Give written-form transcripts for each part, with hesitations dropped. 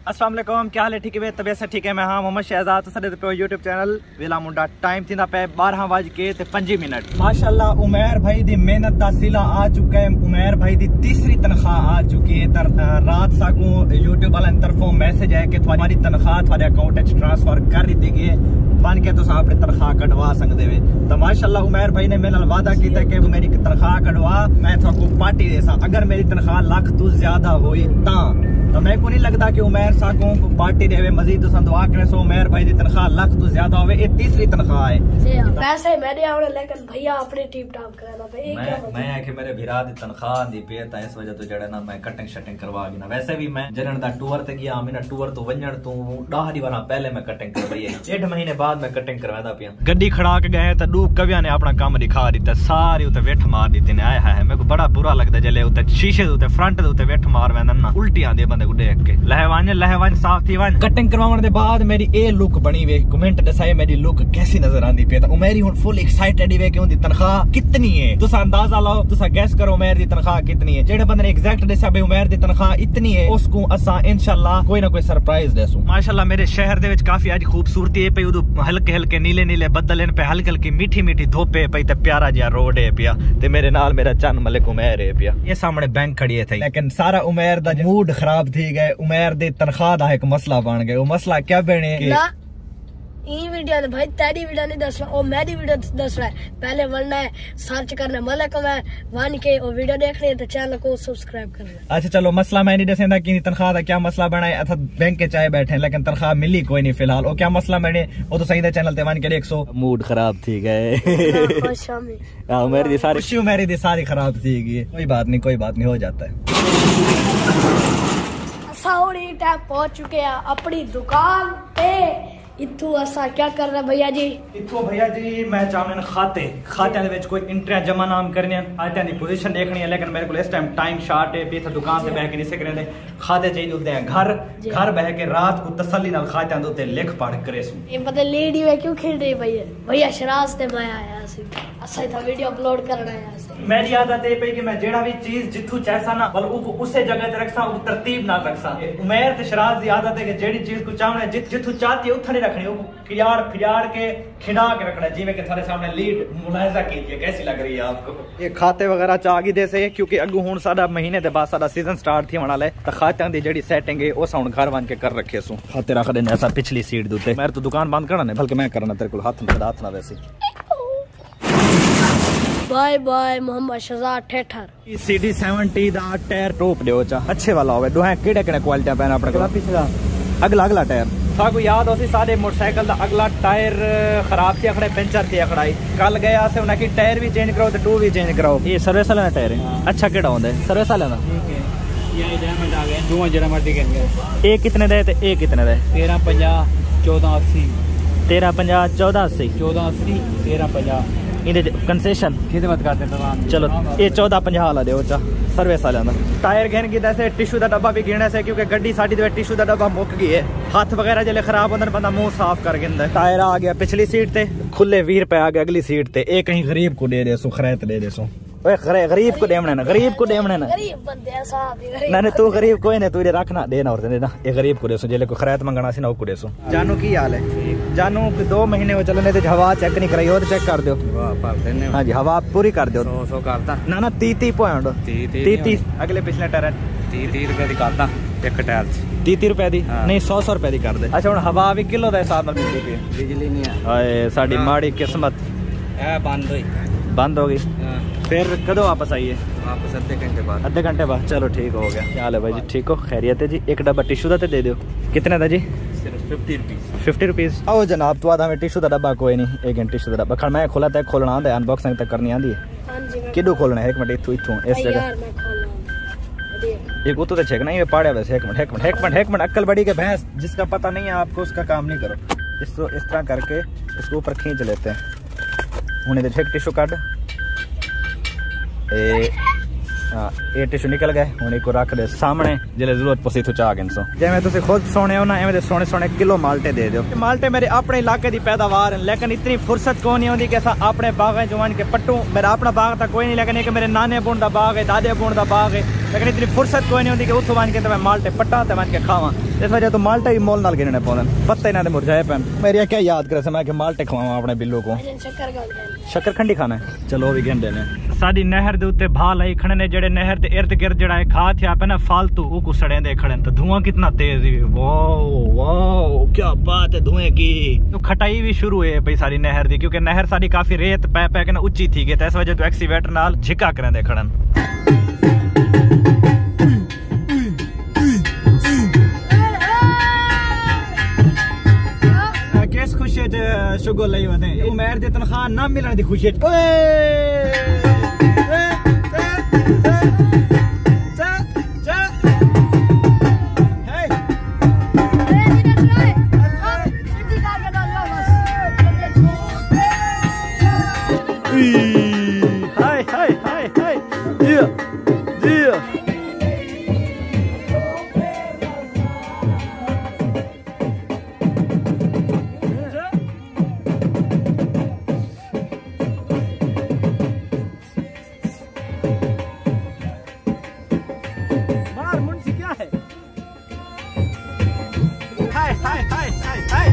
अस्सलाम वालेकुम, क्या हाल है? ठीक है, तबीयत से ठीक है। मैं हाँ मोहम्मद शहजाद सदे पे यूट्यूब चैनल वेला मुंडा। टाइम थी पे 12:05 माशाअल्लाह उमैर भाई दी मेहनत दा सिला आ चुका है। उमैर भाई दी तीसरी तनख्वाह आ चुकी है। रात साकू यूट्यूब वाले तरफों मैसेज है कि तुम्हारी तनख्वाह तुम्हारे अकाउंट में ट्रांसफर कर दी गई है, बन के तुम अपनी तनख्वाह कटवा सकते हो। तो माशाअल्लाह उमैर भाई ने मेरे नाल वादा किया कि मेरी तनख्वाह कटवा, मैं तुमको पार्टी देसा। अगर मेरी तनख्वाह लाख तो ज्यादा हुई तो मैं को नहीं लगता कि उमैर साकों को पार्टी देवे। मजीद तुम दुआ करे सो उमैर भाई दी तनख्वाह लाख तो ज्यादा होवे। ये तीसरी तनख्वाह है। पैसे मेरे आवड़े लेकिन भैया अपनी टीप टाप कराना भाई। मैं है कि मेरे भरा दी तनख्वाह दी पे ता इस वजह तो जड़ा ना मैं कटिंग शटिंग करवा गया। वैसे भी मैं जनन दा टूर ते गया, मेरा टूर तो वंजण तो 10 बार पहले मैं कटिंग करवाई है। 1 महीने बाद मैं कटिंग करवादा पिया। गड्डी खड़ा के गए तो दू कविया ने अपना काम दिखा दिता, सारी उते वेठ मार दी ने। आया है मेरे को बड़ा बुरा लगदा जले उते शीशे दे उते फ्रंट दे उते वेठ मार वेंदन ना, उल्टी आंदी बंदे को देख के। लहवान साफ थी वन कटिंग करवाने दे बाद मेरी ए लुक बनी वे। कमेंट दसाए मेरी लुक कैसी नजर आंदी पे। तो उमेरी हुन फुल एक्साइटेड वे कि उनदी तनख्वाह कितनी है। तुसा अंदाजा लाओ, तुसा गैस करो उमेर दी तनख्वाह कितनी है। जेड़े बंदे ने एग्जैक्ट दस्या बे उमेर दी तनख्वाह इतनी है, उसको असा इंशाल्लाह कोई ना कोई सरप्राइज देसू। माशाल्लाह मेरे शहर दे विच काफी आज खूबसूरती है पे। उदो हल्के हल्के नीले नीले बदल इन पे, हल्की हल्की मीठी मीठी धोपे पे ते प्यारा जिहा रोड है पिया। ते मेरे नाल मेरा चंद मलिक उमेर है पिया। ये सामने बैंक खड़ी है थी, लेकिन सारा उमेर दा मूड खराब थी गए। उमेर दी तनख्वाह दा एक मसला बन गया। वो मसला क्या बने ना ई वीडियो ने भाई तेरी वीडियो नहीं दसना, ओ मेरी वीडियो दसना है। पहले वरना है सर्च करना मलिक उमैर वन के और वीडियो देखनी है तो चैनल को सब्सक्राइब करना। अच्छा चलो मसला मैं नहीं दसेंदा कि तनख्वाह दा क्या मसला बना है। अथा बैंक के चाय बैठे हैं लेकिन तनख्वाह मिली कोई नहीं फिलहाल। ओ क्या मसला बने वो तो सही दे चैनल ते वन के 100 मूड खराब थी गए। हां मेरी सारी खुशी मेरी दी सारी खराब थी गई। कोई बात नहीं हो जाता है। साउरी टैप पहुंच चुके हैं अपनी दुकान पे। इत्थू असा क्या कर रहे भैया जी? इत्थू भैया जी मैं चाहने खाते दे विच कोई इंट्रियां जमा नाम करने, खाते दी पोजीशन देखनी है। लेकिन मेरे को इस टाइम टाइम शॉर्ट है, पे दुकान से बह के नहीं सकने दे। खाते चाहिए होते हैं घर बह के रात को तसल्ली नाल खाते दे उत्ते लिख पढ़ करे सु। ये पता लेडी वे क्यों खेल रही भैया शराज ते मैं आया सी असा था वीडियो अपलोड करना है। मेरी आदत है पे कि मैं जेड़ा भी चीज जिथू चाहसा ना बल उको उसे जगह ते रखसा, उको तरतीब ना रखसा। उमैर ते शराज दी आदत है कि जेड़ी चीज को चाहना जिथू चाहती है उथे नहीं रखनी, उको फिजाड़ के खिंडा के रखना। जिਵੇਂ कि थारे सामने लीड मुलाहिजा कीजिए कैसी लग रही है आपको। ये खाते वगैरह चागी दे से क्योंकि अगू हुन साडा महीने दे बाद साडा सीजन स्टार्ट थी होने वाला है। तो खात्यां दी जेड़ी सेटिंग है उस हुन घर वन के कर रखे सु। खाते रख देने ऐसा पिछली सीट दे उत्ते। मैं तो दुकान बंद करना है बल्कि मैं करना तेरे को हाथ ना वैसे। बाय बाय मोहम्मद शहजाद ठेठर। CD 70 दा टायर टॉप दियो चा अच्छे वाला होवे। दोहे केड़े क्वालिटी पैन अपने को पिछला अगला टायर था को याद हो सी। सारे मोटरसाइकिल दा अगला टायर खराब थी अखड़े पंचर थी अखड़ाई। कल गया से उन्हें की टायर भी चेंज कराओ ते टू भी चेंज कराओ। ये सर्विस वाला टायर है। अच्छा केड़ा होंदा है सर्विस वाला दा? ठीक है ये डायमंड आ गए दो जरा मर्जी के। ए कितने दे ते ए कितने दे? 1350 1480 1350 1480 1480 1350 इधे कंसेशन खिदमत करते तमाम। चलो ये 1450 वाला दे चा सर्विस वाले दा। टायर घेन की जैसे टिश्यू दा डब्बा भी गिनने से क्योंकि गड्डी साडी दे टिश्यू दा डब्बा मुक गई है। हाथ वगैरह जले खराब होंदे बंदा मुंह साफ कर गिंदा। टायर आ गया पिछली सीट ते, खुले 20 रुपए आ गए अगली सीट ते। एक कहीं गरीब को दे दे सु, खैरत दे दे सु। ओए गरीब को देमने ना, गरीब को देमने ना। गरीब बंदे साहब गरीब नहीं तू गरीब कोई नहीं, तू रखना देना और देना। ये गरीब को देसो जेले को खैरत मंगना सी ना को देसो। जानू की हाल है? जानू 2 महीने हो चलने ते हवा चेक नहीं कराई और चेक कर दो। हां जी हवा पूरी कर दो। 100 करता ना 30 पॉइंट 30 अगले पिछले टायर 30 रुपए दी करता एक टायर 30 रुपए दी नहीं 100 रुपए दी कर दे। अच्छा हुन हवा भी किलो दे हिसाब नाल मिलदी पे। बिजली नहीं है हाय साडी माड़ी किस्मत है। बंद हो गई। फिर कदों वापस आइए? वापस आधे घंटे बाद। चलो ठीक हो गया। क्या हाल है भाई जी? ठीक हो खैरियत है जी? एक डब्बा टिश्यू दा ते दे दो। कितने दा जी? सिर्फ 50 रुपीस। आओ जनाब तो आधा में टिश्यू दा डब्बा कोई नहीं। एक टिश्यू दा डब्बा खड़ मैं खोला ते खोलना आंदा अनबॉक्सिंग तक करनी आंदी है। हां जी किदो खोलना है? एक मिनट इथों इस जगह एक उतो तो छेकना ही पाड़े वैसे। एक मिनट अक्ल बड़ी के भैंस जिसका पता नहीं है आपको उसका काम नहीं करो। इसको इस तरह करके इसको ऊपर खींच लेते हैं। हुने दे टिश्यू काट ये टिश्यू निकल गए। हुने को रख दे सामने जिले जरूरत पसी तो चाह गिनसो। जिवें तुसीं खुद सोने हो ना एवें दे सोने किलो माल्टे दे दो। माल्टे मेरे अपने इलाके दी पैदावार है लेकिन इतनी फुर्सत कौन नहीं होती कि असा अपने बाग जवान के पट्टू। मेरा अपना बाग तो कोई नहीं लेकिन एक मेरे नाने बुण दा बाग है, दादे बुण दा बाग है। लेकिन इतनी फुर्सत कोई नहीं होती कि उतो वन के मैं माल्टे पट्टा ते वन के खावा। इस वजह तो माल्टे भी मोल नाल गिनने पौंदे, पत्ते इन्हां दे मुरझाए पैन। मेरी क्या याद करे से मैं कि माल्टे खवावा अपने बिल्लू को। शक्करखंडी खाना है, चलो वो भी गिनदे ने। साडी नहर दे उत्ते भा लाई खड़े ने, जेड़े नहर दे इर्द गिर्द जेड़ा है खा थिया पे ना फालतू ऊ को सड़े दे खड़े, तो धुआं कितना तेज है। वाओ वाओ क्या बात है धुएं की। तो खटाई भी शुरू है भाई सारी नहर दी, क्योंकि नहर सारी काफी रेत पै पै के ना उच्ची थी गई, तो इस वजह तो एक्सीवेटर नाल झिका करे दे खड़न। किस खुशी शुगर लई वने उमेर दी तनख्वाह ना मिलने दी खुशी। हाय हाय हाय हाय दिया दिया। बाहर मुंशी क्या है? हाय हाय हाय हाय हाय।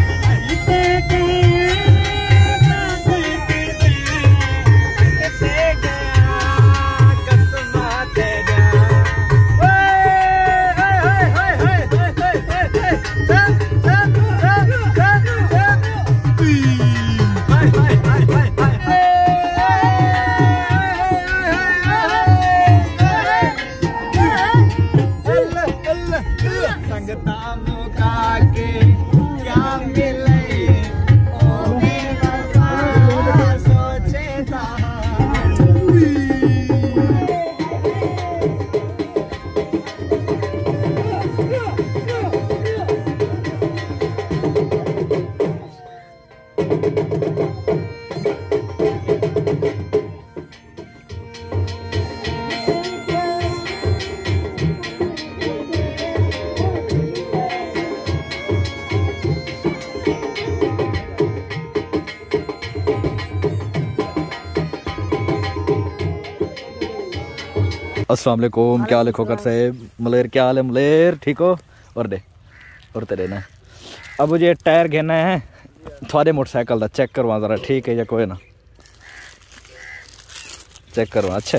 अस्सलाम वालेकुम, क्या हाल है खोकर साहब? मलेर क्या हाल है मलेर? ठीक हो? और दे और तेरे ना अब मुझे टायर घेना है थोड़े मोटरसाइकिल का, चेक करवा जरा ठीक है या कोई ना चेक करवा। अच्छा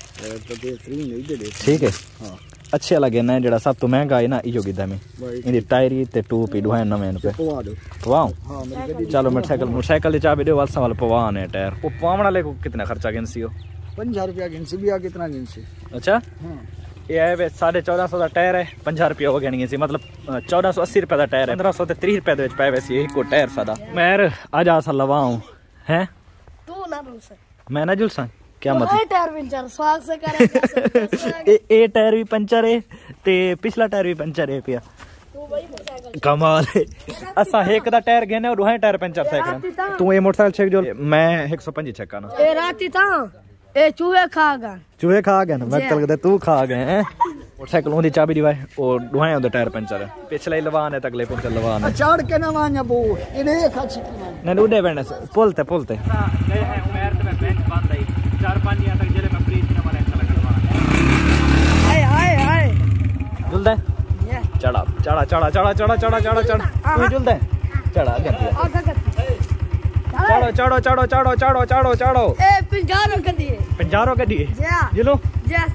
ठीक है हाँ। अच्छे वाला घेना है, जरा सब तो महंगा है ना इो गिदा में इनकी टायरी ते टूप ही दुहाए नवे पे पवाऊं। चलो मोटरसाइकिल की चाबी दो वालसा वाला पवाने टायर। वो पवाने वाले को कितना खर्चा गिनसी हो? 50 रुपया गिनसी भी आ कितना गिनसी। अच्छा हाँ। ये है 1450 का टायर है, 50 रुपया हो गया सी, मतलब 1480 रुपये का टायर है, 1530 रुपये पाए वैसे एक को टायर सादा। मैं आज आसा लवाऊं हैं तू ना रुस मैं ना जुलसा क्या मतलब टायर पंचर स्वाग से करे ए टायर भी पंचर है ते पिछला टायर भी पंचर है पिया। तू भाई मोटरसाइकिल कमाल है। असा एक दा टायर गने और वहां टायर पंचर साइकिल। तू ये मोटरसाइकिल चेक जो मैं 105 चेक करना। ए राती ता ए चूहे खा गए ना मैं कल तू खा गए हैं। मोटरसाइकिल ओदी चाबी दिवाए और दुहाए ओदा टायर पंचर है, पिछला ही लवान है तगले पंचर लवान है। चढ़ के ना वा냐 बो इने खाची नहीं उडे बेने पुलते पुलते गए हैं उमेर पे बेंच बंद है 4-5 या तक जेले में फ्री थी हमारे अच्छा लगा। हाय हाय हाय जुलदा चढ़ा चढ़ा चढ़ा चढ़ा चढ़ा चढ़ा चढ़ा चढ़ा तू जुलदा चढ़ा गया चढ़ो चढ़ो चढ़ो चढ़ो चढ़ो चढ़ो चढ़ो। ए पिंजारो कर दिए जिलो यस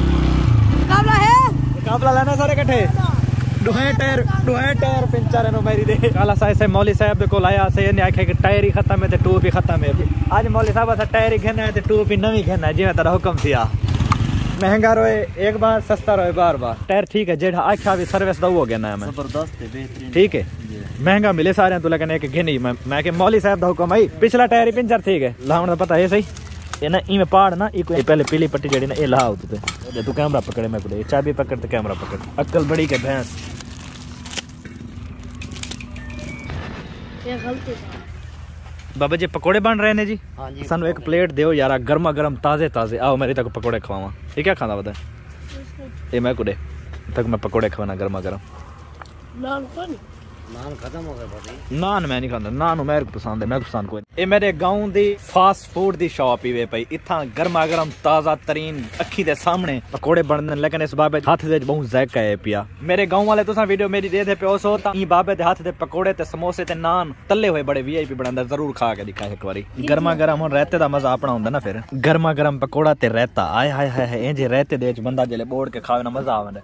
काबला लेना सारे इकट्ठे दुहे टायर पंचर है मेरी दे। काला साहब से मौली साहब दे कोल आया से ने आखे कि टायर ही खत्म है ते टूब भी खत्म है। आज मौली साहब सा टायर ही घेना है ते टूब भी नवी घेना है, जिवें तेरा हुक्म थिया। महंगा रोए एक बार, सस्ता रोए बार बार। टायर ठीक है जेड़ा आखा भी सर्विस दा हो गया ना मैं जबरदस्त है बेहतरीन ठीक है। महंगा मिले सारे तो लेकिन एक घेनी मैं के मौली साहब दा हुक्म आई पिछला टायर ही पंचर ठीक है लावण दा पता है सही ये ना इमे पहाड़ ना इको पहले पीली पट्टी जेडी ना ए लाओ तू कैमरा पकड़े मैं को चाबी पकड़ ते कैमरा पकड़ अक्ल बड़ी के भैंस। ये गलती बाबा जी पकोड़े बन रहे ने जी। हाँ जी सानू एक प्लेट दियो यार गर्मा गर्म ताजे ताजे। आओ मेरे तक पकोड़े खवावा। ये क्या खाना बता ये मैं कुडे तक मैं पकोड़े खवाना गर्मा गर्म। नान खत्म हो गए भाई। नान मैं नहीं खाता, नान मेरे को पसंद है, मैं पसंद कोई। ये मेरे गांव दी फास्ट फूड दी शॉप ही वे पई, इत्था गर्मा गर्म ताजा तरीन अखी दे सामने पकोड़े बनदे, लेकिन इस बाबे हाथ दे बहुत जायका है पिया। मेरे गांव वाले तुसा वीडियो मेरी दे दे पियो सो ता ई बाबे दे हाथ दे पकोड़े ते समोसे ते नान तले हुए बड़े वीआईपी बनांदा, जरूर खा के दिखा एक बारी। गर्मा गर्म हुन रहते दा मजा अपना हुंदा ना, फिर गर्मा गर्म पकोड़ा ते रहता, आय हाय हाय इंजे रहते दे च बंदा जेले बोड़ के खावे ना मजा आवे।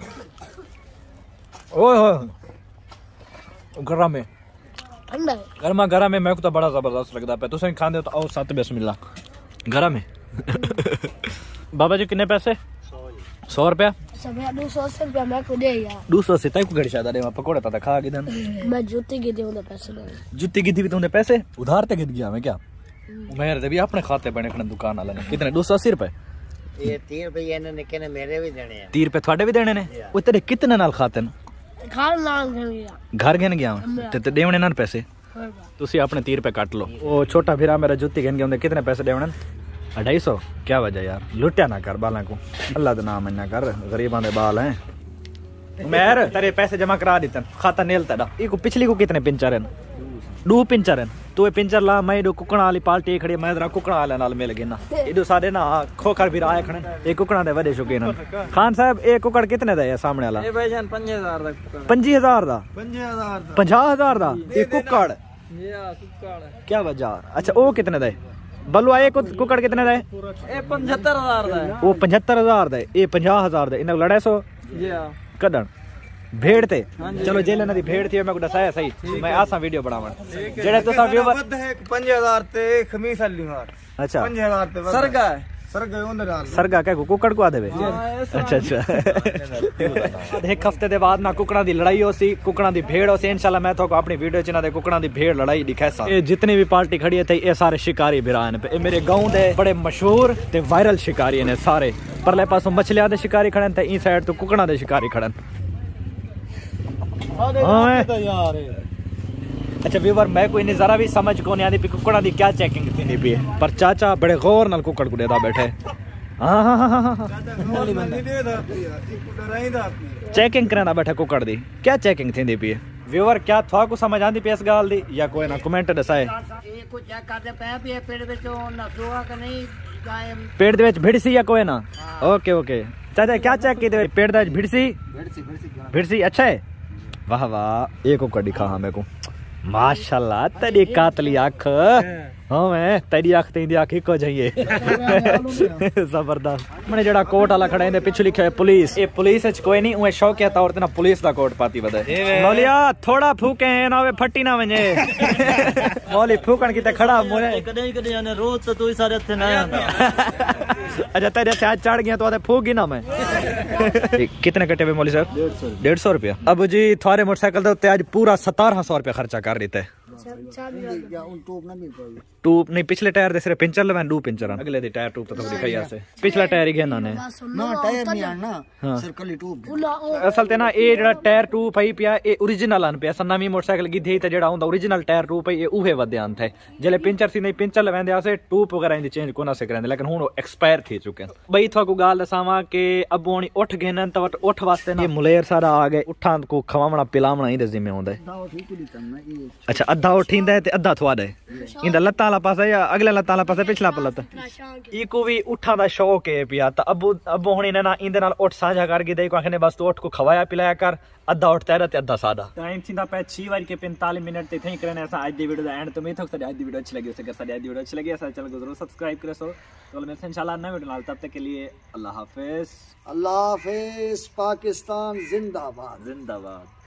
ओए होए गरम है, ठंडा है, गर्मा गर्म है, मेरे को तो बड़ा जबरदस्त लगता है। तुम खाते हो तो आओ साथ बिस्मिल्लाह, गरम है। बाबा जी कितने पैसे? 100 रुपया। 280 रुपया मैं को दे यार। 280 तक को गड़शा दे पकोड़े ता खा के दन। मैं जूती की दूंगा पैसे ले। जूती की दी तुमने पैसे उधार ते गिर गया मैं क्या? मेरे दे भी अपने खाते बने खने दुकान वाले ने। कितने? 280 रुपए। ये 30 रुपए ने निकने मेरे भी देने हैं। 30 रुपए थोड़े भी देने ने। ओ तेरे कितने नाल खाते न? घर घन गया ते देवने ना पैसे तुसी अपने 30 रुपए काट लो। वो छोटा फिरा मेरा जुत्ती घन गया कितने पैसे देवने? 250। क्या वजह यार, लुटिया ना कर बाला को, अल्लाह दा नाम ना कर, गरीबां दे बाल हैं। मेहर तेरे पैसे जमा करा देते खाता नेल तड़ा। इको पिछली को कितने पिंचर हैं? 2 पिंचर हैं। तू पिंचर ला, मैं इडो कुकड़ा वाली पार्टी खड़ी, मैं जरा कुकड़ा वाले नाल मिल गई ना। इडो साडे ना खोखर फिर आए खड़े, एक कुकड़ा दे वडे शौकीन। खान साहब एक कुकड़ कितने दा है सामने वाला? ए भाईजान 5000 दा कुकड़। 25000 दा? 50000 दा। 50000 दा एक कुकड़? ये कुकड़ क्या वजह? अच्छा वो कितने दा है? बलुआ एक कुकड़ कितने दा है? ए 75000 दा है। वो 75000 दा है, ये 50000 दा। इन्हें लड़ाई सो जी हां कदन भेड़ थे। चलो जेल ना दी भेड़ थी, मैं को दसाया सही, मैं आसा वीडियो बनावन जेड़े तुसा व्यूवर 5000 ते खमीस अली हार। अच्छा 5000 ते सरगा है, सरगा उंदर डाल सरगा क्या कुकड़ को आ देवे? अच्छा अच्छा। एक हफ्ते दे बाद ना कुकड़ा दी लड़ाई हो सी, कुकड़ा दी भेड़ हो सी। इंशाल्लाह मैं तो अपनी वीडियो च ना दे कुकड़ा दी भेड़ लड़ाई दिखासा। ये जितनी भी पार्टी खड़ी है ये सारे शिकारी बिरान पे, मेरे गांव दे बड़े मशहूर ते वायरल शिकारी ने सारे। परले पासों मछलियां दे शिकारी खड़न ते ई साइड तो कुकड़ा दे शिकारी खड़न। अच्छा व्यूवर मैं कोई नहीं जरा भी समझ को नहीं आती कुकड़ा दी क्या चेकिंग थी पी, पर चाचा बड़े गौर नाल कुकड़ को देदा बैठे। चेकिंग करना बैठा कुकड़ दी, क्या चेकिंग थी पी? व्यूवर क्या था को समझ आती पी इस गाल दी या कोई ना कमेंट दसाए। पेड़ दे विच भिड़सी या कोई ना? ओके ओके चाचा क्या चेक की दे पेड़ दे भिड़सी? भिड़सी अच्छा है, वाह वाह। एक कुकड़ दिखा हाँ मेरे को, माशाल्लाह तेरी कातली आँख। हाँ मैं तेरी आँख तेरी आँख को जाइए। जबरदस्त। मैंने जड़ा कोट वाला खड़ा है पिछले लिखा है पुलिस, ये पुलिस च कोई नहीं, उहे शौकिया तौर ते ना पुलिस दा कोट पाती वदे। मौलिया थोड़ा फूके ना वे फट्टी ना वने। मौली फूकण की ते खड़ा मोरे कदे कदे जाने रोज तो तू ही सारे थे ना। अच्छा तेरे से आज चढ़ गया तो आते फूक ही ना मैं। कितने कटे हुए मौली साहब? 150 रुपया। अब जी थारे मोटरसाइकिल दे उत्ते आज पूरा 1700 रुपया खर्चा कर देते है। टूब नहीं पिछले टायर दे सिर्फ पिंचर लवान, 2 पिंचर अगले दे टायर टूब तो दिखाई आसे पिछला टायर ही घेना ने ना टायर नहीं आना सर्कल टूब। असल ते ना ये जेड़ा टायर टूब पई पिया ये ओरिजिनल आन पिया। सन नवी मोटरसाइकिल गिधी ते जेड़ा हुंदा ओरिजिनल टायर टूब पई ये उहे वदे आन थे। जेले पिंचर सी नहीं पिंचर लवेंदे आसे टूब वगैरह इंदी चेंज कोना से करंदे, लेकिन हुन एक्सपायर थी चुके। बई थो को गाल दसावा के अब होनी उठ घेनन त उठ वास्ते ना ये मुलेर सारा आ गए, उठां को खवावना पिलावना ही दे जिम्मे हुंदा है। अच्छा अद्धा उठींदा है ते अद्धा थवा दे इंदा लत्ता वाला पासा या अगले लत्ता वाला पासा पिछला पलत इको भी उठा दा शौक है पिया। त अब होनी ना इंदे नाल उठ साझा कर के दे को आखने बस तो उठ को खवाया पिलाया कर, अद्धा उठ तैरा ते अद्धा सादा। टाइम थिंदा पे 6:45 ते थई करने ऐसा आज दी वीडियो दा एंड। तो मैं थक साडी आज दी वीडियो अच्छी लगी अगर साडी आज दी वीडियो अच्छी लगी ऐसा चैनल को जरूर सब्सक्राइब करे सो। तो मिलते हैं इंशाल्लाह नए वीडियो नाल, तब तक के लिए अल्लाह हाफिज। अल्लाह हाफिज। पाकिस्तान जिंदाबाद। जिंदाबाद।